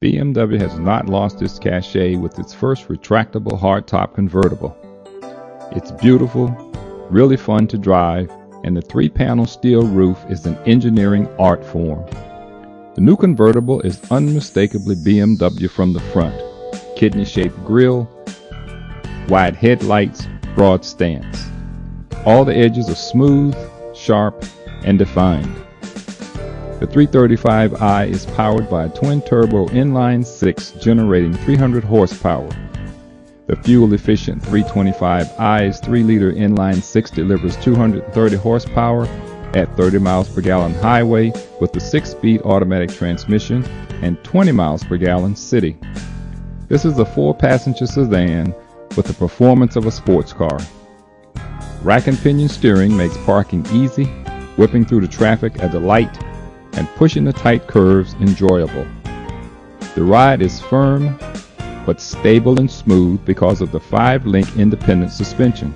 BMW has not lost its cachet with its first retractable hardtop convertible. It's beautiful, really fun to drive, and the 3-panel steel roof is an engineering art form. The new convertible is unmistakably BMW from the front. Kidney-shaped grille, wide headlights, broad stance. All the edges are smooth, sharp, and defined. The 335i is powered by a twin-turbo inline-6 generating 300 horsepower. The fuel-efficient 325i's 3-liter inline-6 delivers 230 horsepower at 30 miles per gallon highway with the 6-speed automatic transmission and 20 miles per gallon city. This is a 4-passenger sedan with the performance of a sports car. Rack and pinion steering makes parking easy, whipping through the traffic a delight, and pushing the tight curves enjoyable. The ride is firm but stable and smooth because of the 5-link independent suspension.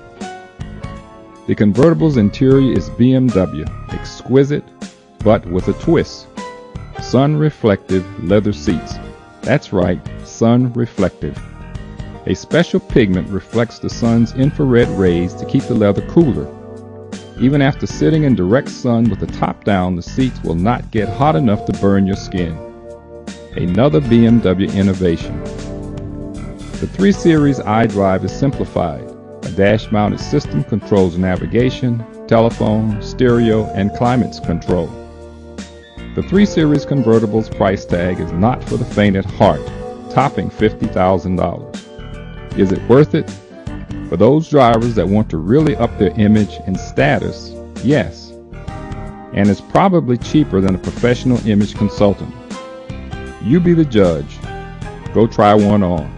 The convertible's interior is BMW, exquisite but with a twist. Sun-reflective leather seats. That's right, sun-reflective. A special pigment reflects the sun's infrared rays to keep the leather cooler. Even after sitting in direct sun with the top down, the seats will not get hot enough to burn your skin. Another BMW innovation. The 3 Series iDrive is simplified. A dash-mounted system controls navigation, telephone, stereo, and climate control. The 3 Series convertible's price tag is not for the faint at heart, topping $50,000. Is it worth it? For those drivers that want to really up their image and status, yes. And it's probably cheaper than a professional image consultant. You be the judge. Go try one on.